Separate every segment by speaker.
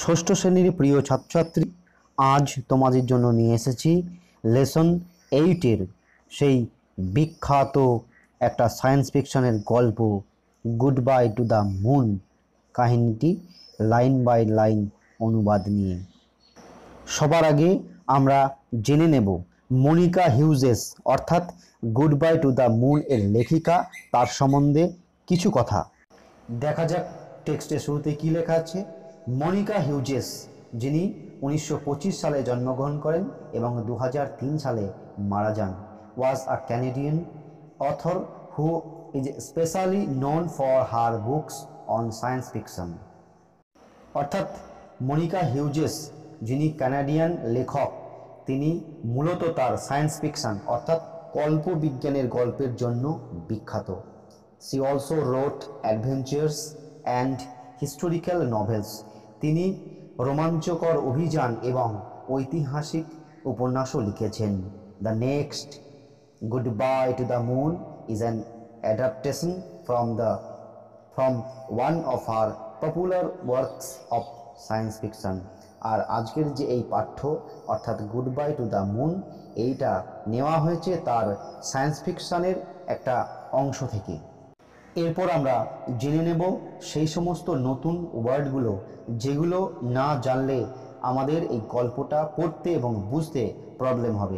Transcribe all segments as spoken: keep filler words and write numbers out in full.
Speaker 1: ষষ্ঠ শ্রেণীর প্রিয় ছাত্রছাত্রী, আজ তোমাদের জন্য নিয়ে এসেছি লেসন এইটের সেই বিখ্যাত একটা সায়েন্স ফিকশনের গল্প goodbye to the moon কাহিনীটি লাইন বাই লাইন অনুবাদ নিয়ে। সবার আগে আমরা জেনে নেব মনিকা হিউজেস অর্থাৎ goodbye to the moon এর লেখিকা, তার সম্বন্ধে কিছু কথা। দেখা যাক টেক্সটের শুরুতে কী লেখা আছে। মনিকা হিউজেস, যিনি উনিশশো পঁচিশ সালে জন্মগ্রহণ করেন এবং দু হাজার তিন সালে মারা যান, was a Canadian author who is specially known for her books on science fiction. অর্থাৎ মনিকা হিউজেস, যিনি কানাডিয়ান লেখক, তিনি মূলত তার সায়েন্স ফিকশন অর্থাৎ কল্পবিজ্ঞানের গল্পের জন্য বিখ্যাত। She also wrote adventures and historical novels. তিনি রোমাঞ্চকর অভিযান এবং ঐতিহাসিক উপন্যাসও লিখেছেন। The next Goodbye to the Moon is an adaptation from the from one of her popular works of science fiction. আর আজকের যে এই পাঠ্য অর্থাৎ goodbye to the moon, এইটা নেওয়া হয়েছে তার সায়েন্স ফিকশনের একটা অংশ থেকে। এরপর আমরা জেনে নেব সেই সমস্ত নতুন ওয়ার্ডগুলো যেগুলো না জানলে আমাদের এই গল্পটা পড়তে এবং বুঝতে প্রবলেম হবে।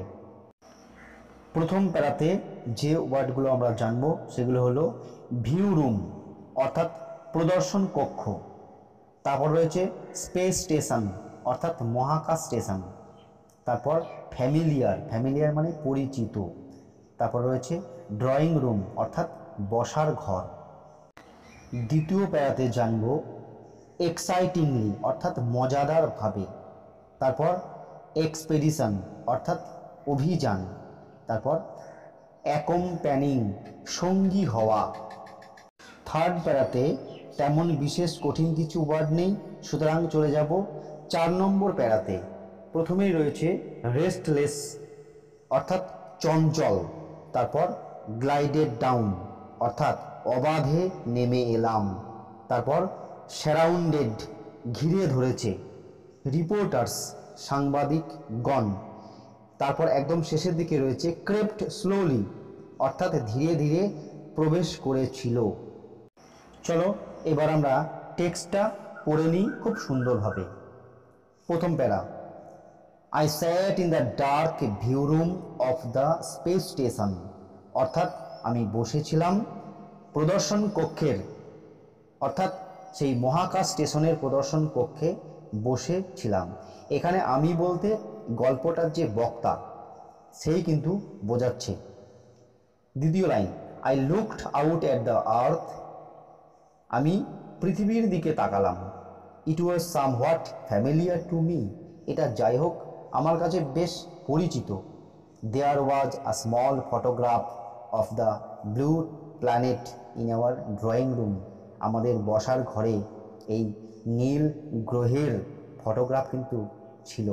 Speaker 1: প্রথম প্যারাতে যে ওয়ার্ডগুলো আমরা জানবো সেগুলো হলো ভিউ রুম অর্থাৎ প্রদর্শন কক্ষ, তারপর রয়েছে স্পেস স্টেশন অর্থাৎ মহাকাশ স্টেশন, তারপর ফ্যামিলিয়ার ফ্যামিলিয়ার মানে পরিচিত, তারপর রয়েছে ড্রয়িং রুম অর্থাৎ বসার ঘর। দ্বিতীয় প্যারাতে জানব এক্সাইটিংলি অর্থাৎ মজাদারভাবে, তারপর এক্সপেডিশন অর্থাৎ অভিযান, তারপর অ্যাকম্প্যানিং সঙ্গী হওয়া। থার্ড প্যারাতে তেমন বিশেষ কঠিন কিছু ওয়ার্ড নেই, সুতরাং চলে যাব চার নম্বর প্যারাতে। প্রথমেই রয়েছে রেস্টলেস অর্থাৎ চঞ্চল, তারপর গ্লাইডেড ডাউন অর্থাৎ অবাধে নেমে এলাম, তারপর সারাউন্ডেড ঘিরে ধরেছে, রিপোর্টার্স সাংবাদিকগণ, তারপর একদম শেষের দিকে রয়েছে ক্রেপ্ট স্লোলি অর্থাৎ ধীরে ধীরে প্রবেশ করেছিল। চলো এবার আমরা টেক্সটটা পড়ে নিই খুব সুন্দরভাবে। প্রথম para, I sat in the dark view room of the space station অর্থাৎ আমি বসেছিলাম প্রদর্শন কক্ষের অর্থাৎ সেই মহাকাশ স্টেশনের প্রদর্শন কক্ষে বসেছিলাম। এখানে আমি বলতে গল্পটার যে বক্তা সেই কিন্তু বোঝাচ্ছে। দ্বিতীয় লাইন, I looked out at the earth, আমি পৃথিবীর দিকে তাকালাম। It was somewhat familiar to me, এটা যাই হোক আমার কাছে বেশ পরিচিত। There was a small photograph of the blue planet in our drawing room, আমাদের বসার ঘরে এই নীল গ্রহের ফটোগ্রাফ কিন্তু ছিল।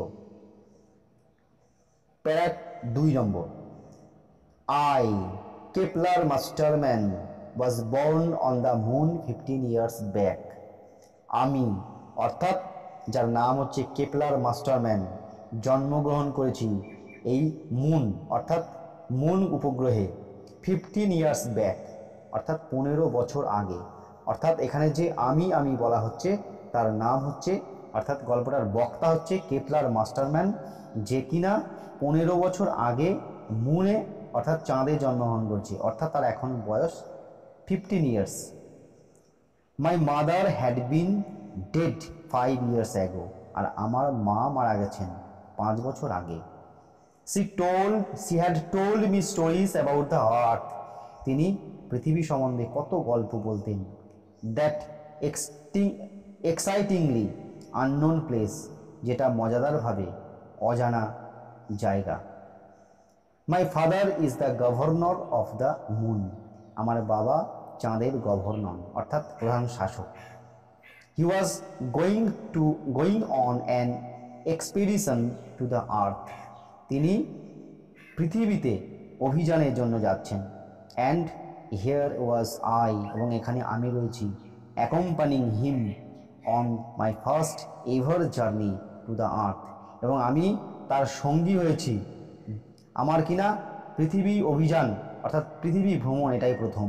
Speaker 1: প্যারা দুই নম্বর, I Kepler Masterman was born on the moon fifteen years back, আমি অর্থাৎ যার নাম হচ্ছে কেপলার মাস্টারম্যান জন্মগ্রহণ করেছি এই মুন অর্থাৎ মুন উপগ্রহে ফিফটিন ইয়ার্স ব্যাক অর্থাৎ পনেরো বছর আগে। অর্থাৎ এখানে যে আমি আমি বলা হচ্ছে তার নাম হচ্ছে অর্থাৎ গল্পটার বক্তা হচ্ছে কেপলার মাস্টারম্যান, যে কিনা পনেরো বছর আগে মুনে অর্থাৎ চাঁদে জন্মগ্রহণ করেছে, অর্থাৎ তার এখন বয়স fifteen years. My mother had been dead five years ago, আর আমার মা মারা গেছেন পাঁচ বছর আগে। She told, she had told me stories about the earth, তিনি পৃথিবী সম্বন্ধে কত গল্প বলতেন। That excitingly unknown place, যেটা মজাদারভাবে অজানা জায়গা। My father is the governor of the moon, আমার বাবা চাঁদের গভর্নর অর্থাৎ প্রধান শাসক। He was going to going on an expedition to the earth, তিনি পৃথিবীতে অভিযানের জন্য যাচ্ছেন। অ্যান্ড হিয়ার ওয়াজ আই, এবং এখানে আমি রয়েছি। Accompanying him on my first ever journey to the earth, এবং আমি তার সঙ্গী হয়েছি আমার কিনা পৃথিবী অভিযান অর্থাৎ পৃথিবী ভ্রমণ, এটাই প্রথম।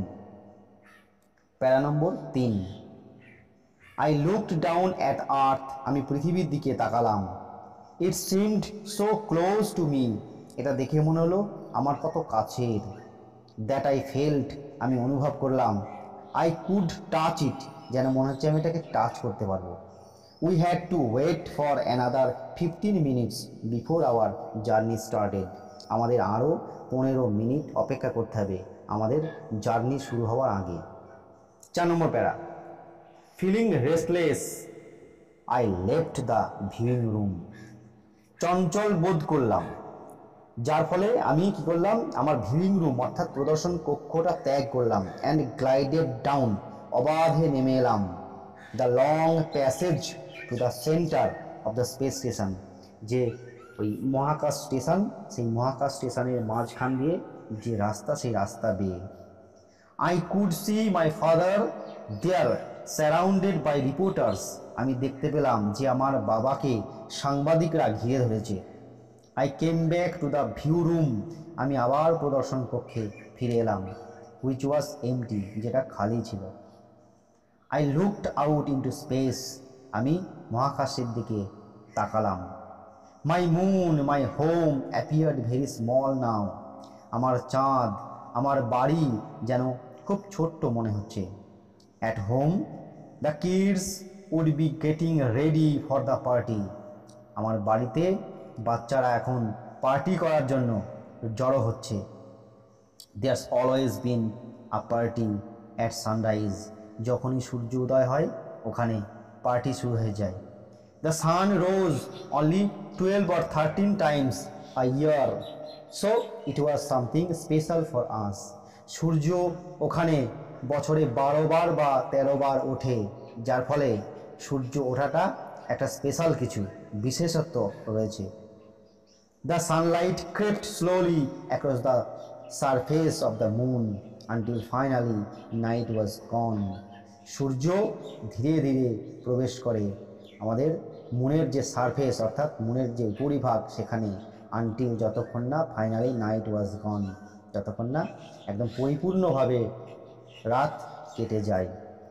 Speaker 1: প্যারা নম্বর তিন, I looked down at earth, আমি পৃথিবীর দিকে তাকালাম। It seemed so close to me, এটা দেখে মনে হলো আমার কত কাছের। দ্যাট আই ফেল্ট, আমি অনুভব করলাম। আই কুড টাচ ইট, যেন মনে হচ্ছে আমি এটাকে টাচ করতে পারবো। We had to wait for another fifteen minutes before our journey started, আমাদের আরও পনেরো মিনিট অপেক্ষা করতে হবে আমাদের জার্নি শুরু হওয়ার আগে। চার নম্বর para, feeling restless I left the viewing room, চঞ্চল বোধ করলাম, যার ফলে আমি কি করলাম, আমার ভিউইং রুম অর্থাৎ প্রদর্শন কক্ষটা ত্যাগ করলাম। অ্যান্ড গ্লাইডেড ডাউন, অবাধে নেমে এলাম। The long passage to the centre of the space station, যে ওই মহাকাশ স্টেশন, সেই মহাকাশ স্টেশনের মাঝখান দিয়ে যে রাস্তা, সেই রাস্তা বেয়ে। I could see my father there surrounded by reporters, আমি দেখতে পেলাম যে আমার বাবাকে সাংবাদিকরা ঘিরে ধরেছে। I came back to the view room, আমি আবার প্রদর্শন কক্ষে ফিরে এলাম। হুইচ ওয়াজ এমটি, যেটা খালি ছিল। I looked out into space, আমি মহাকাশের দিকে তাকালাম। My moon my home appeared very small now, আমার চাঁদ, আমার বাড়ি যেন খুব ছোট্ট মনে হচ্ছে। At home the kids would be getting ready for the party, আমার বাড়িতে বাচ্চারা এখন পার্টি করার জন্য জড়ো হচ্ছে। There's always been a party at sunrise, যখনই সূর্য উদয় হয় ওখানে পার্টি শুরু হয়ে যায়। The sun rose only twelve or thirteen times a year, so it was something special for us, সূর্য ওখানে বছরে বারো বার বা তেরো বার ওঠে, যার ফলে সূর্য ওঠাটা একটা স্পেশাল কিছু বিশেষত্ব রয়েছে। The sunlight crept slowly across the surface of the moon until finally night was gone. সূর্য ধীরে ধীরে প্রবেশ করে আমাদের মুনের যে সারফেস অর্থাৎ মুনের যে উপরিভাগ সেখানে, আনটিল যতক্ষণ না ফাইনালি নাইট ওয়াজ গন, যতক্ষণ না একদম পরিপূর্ণভাবে রাত কেটে যায়।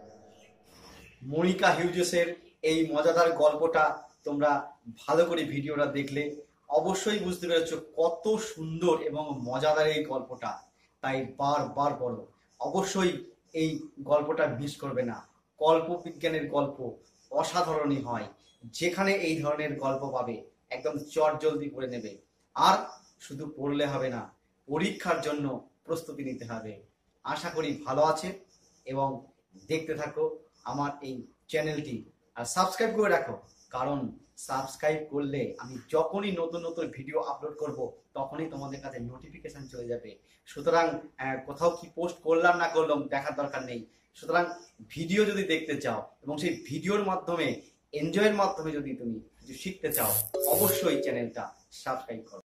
Speaker 2: মনিকা হিউজেসের এই মজাদার গল্পটা তোমরা ভালো করে ভিডিওটা দেখলে অবশ্যই বুঝতে পেরেছো কত সুন্দর এবং মজাদার এই গল্পটা, তাই বারবার বলো অবশ্যই এই গল্পটা মিস করবে না। কল্পবিজ্ঞানের গল্প অসাধারণই হয়, যেখানে এই ধরনের গল্প পাবে একদম চটজলদি পড়ে নেবে। আর শুধু পড়লে হবে না, পরীক্ষার জন্য প্রস্তুতি নিতে হবে। আশা করি ভালো আছে এবং দেখতে থাকো আমার এই চ্যানেলটি, আর সাবস্ক্রাইব করে রাখো, কারণ সাবস্ক্রাইব করলে আমি যখনই নতুন নতুন ভিডিও আপলোড করব তখনই তোমাদের কাছে নোটিফিকেশন চলে যাবে। সুতরাং কোথাও কি পোস্ট করলাম না করলাম দেখার দরকার নেই। সুতরাং ভিডিও যদি দেখতে চাও এবং সেই ভিডিওর মাধ্যমে এনজয়ের মাধ্যমে যদি তুমি কিছু শিখতে চাও অবশ্যই চ্যানেলটা সাবস্ক্রাইব করো।